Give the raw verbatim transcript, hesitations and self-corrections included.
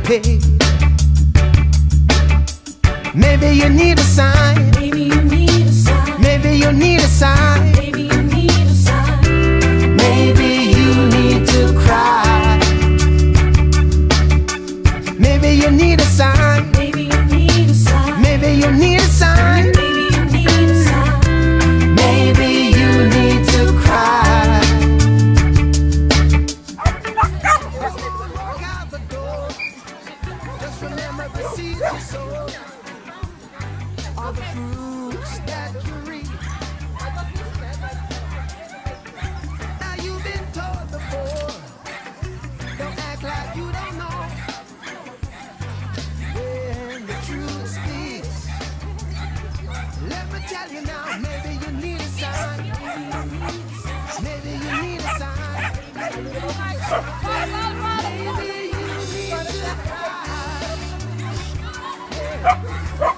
pay. Maybe you need a sign. Maybe you need a sign. Maybe you need a sign. Maybe you need a sign. Maybe you need to cry. Maybe you need a sign. Maybe you need a sign. Maybe you need a sign. Maybe you need a sign. Maybe you need to cry. Walk out the door. Just remember the seeds you sow. All the fruits that you reap. Now you've been told before. Don't act like you don't know. When the truth speaks, let me tell you now. Maybe you need a sign. Maybe you need a sign. Maybe you need to cry. Yeah.